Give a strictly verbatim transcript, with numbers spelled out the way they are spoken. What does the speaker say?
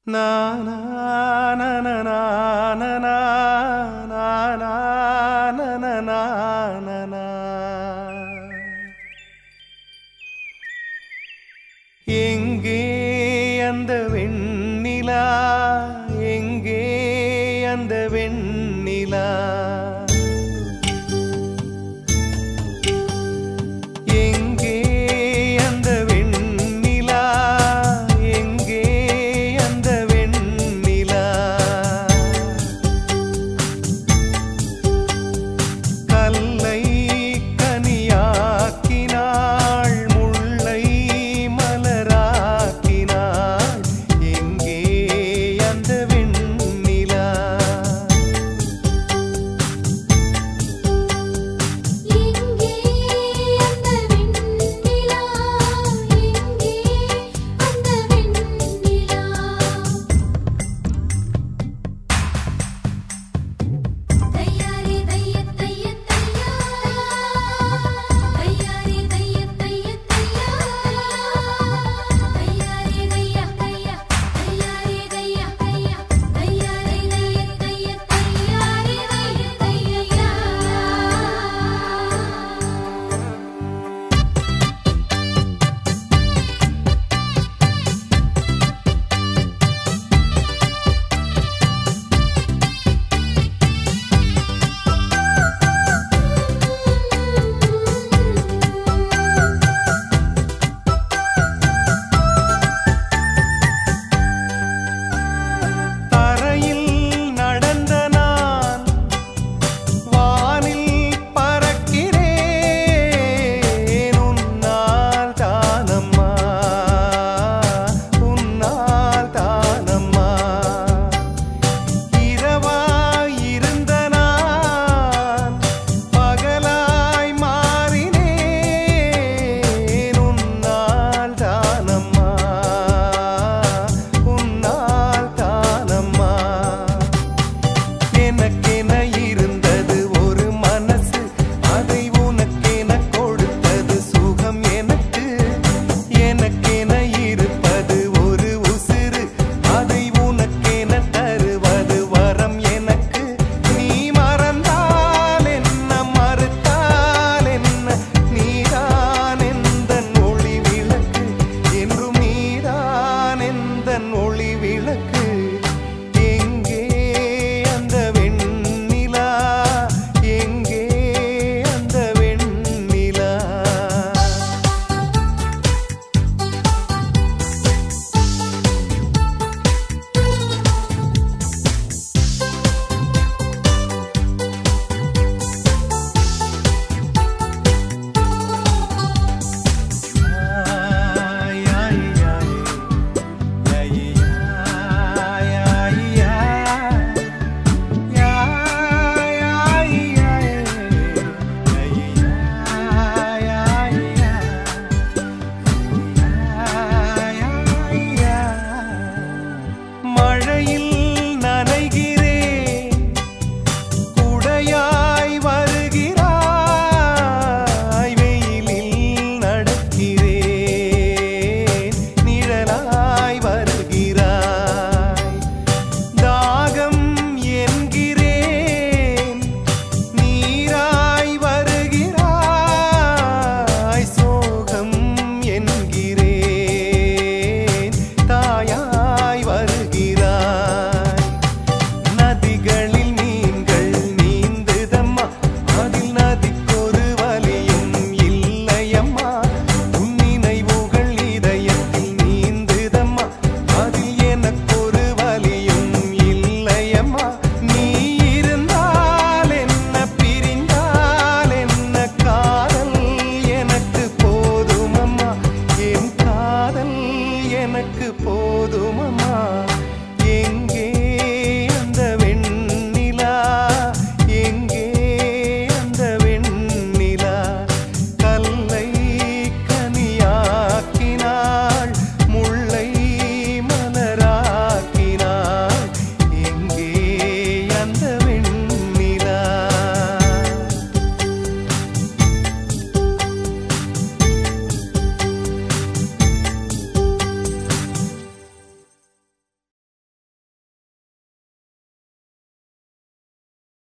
na na na na na na na na na na na na எங்கே அந்த வெண்ணிலா எங்கே அந்த வெண்ணிலா எங்கே அந்த வெண்ணிலா எங்கே அந்த வெண்ணிலா கல்லை கனியாக்கினாள் முல்லை மலராக்கினாள் எங்கே அந்த வெண்ணிலா எங்கே அந்த வெண்ணிலா எங்கே அந்த வெண்ணிலா தையாரே தைய தைய தையா தையாரே தைய தைய தையா தையாரே தைய தையா தையாரே தைய தையா தையாரே தைய தைய தையாரே தைய தையா தரையில் நடந்த நான் வானில் பறக்கிறேன் உன்னால் தானம்மா உன்னால் தானம்மா இரவாய் இருந்த நான் பகலாய் மாறினேன் உன்னால் தானம்மா உன்னால் தானம்மா எனக்கென இருந்தது ஒரு மனசு அதை உனக்கென கொடுத்தது சுகம் எனக்கு எனக்கென இருப்பது ஒரு உசிறு அதை உனக்கென தருவது வரம் எனக்கு நீ மறந்தால் என்ன மறுத்தால் என்ன நீதான் எந்தன் ஒளி விளக்கு என்றும் நீதான் எந்தன் ஒளி விளக்கு எங்கே அந்த வெண்ணிலா எங்கே அந்த வெண்ணிலா ஆய் ஆய் ஆய் ஆய் ஆய் மழையில் நனைகிறேன் குடையாய் வருகிறாய் வெயிலில் நடக்கிறேன் நிழலாய் வருகிறாய் தாகம் என்கிறேன் நீராய் வருகிறாய் சோகம் என்கிறேன் தாயாய் வருகிறாய் நதிகளில் மீன்கள் நீந்துதம்மா அதில் நதிக்கொரு வலியும் இல்லையம்மா உன் நினைவுகள் இதயத்தில் நீந்துதம்மா அதில் எனக்கொரு வலியும் இல்லையம்மா நீ இருந்தால் என்ன பிரிந்தால் என்ன காதல் எனக்கு போதுமம்மா என் காதல் எனக்கு போதுமம்மா